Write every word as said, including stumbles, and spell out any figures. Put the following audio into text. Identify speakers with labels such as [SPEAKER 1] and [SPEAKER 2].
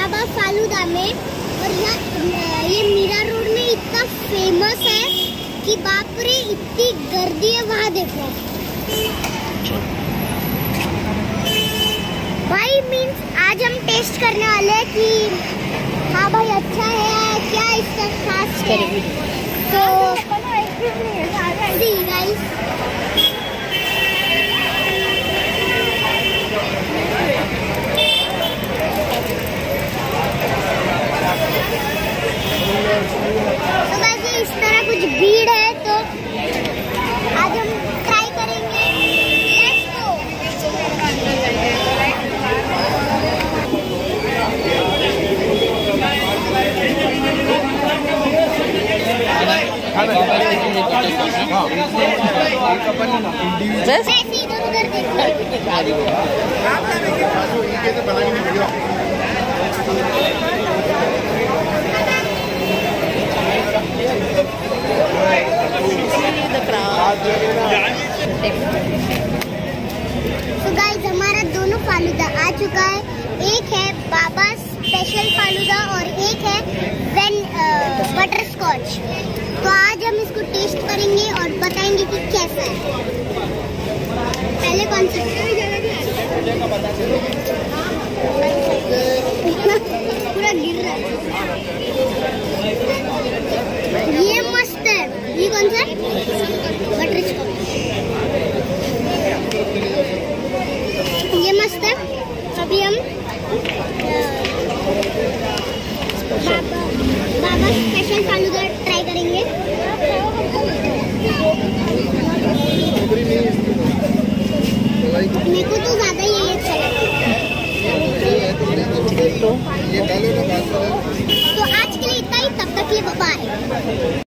[SPEAKER 1] बाबा फालूदा में, और यहाँ ये मीरा रोड में इतना फेमस है कि बाप रे इतनी गर्दी है वहाँ देखो भाई। मीन्स आज हम टेस्ट करने वाले हैं कि हाँ भाई अच्छा है क्या इसका खास है। तो सी गाइस तो वैसे इस तरह कुछ भीड़ है, तो आज हम ट्राई करेंगे। Let's go. वैसे इधर उधर देखो। तो गाइस हमारा दोनों फालूदा आ चुका है। एक है बाबा स्पेशल फालूदा और एक है वेन बटर स्कॉच। तो आज हम इसको टेस्ट करेंगे और बताएंगे कि कैसा है। पहले कौन सा पूरा गिर रहा है। ये मस्त है। ये कौन सा बटर स्कॉच, ये मस्त है। अभी हम बाबा बाबा स्पेशल फालूदा ट्राई करेंगे। मेरे को तो ज्यादा यही अच्छा लगा। तो आज के लिए इतना ही, तब तक के लिए बाय।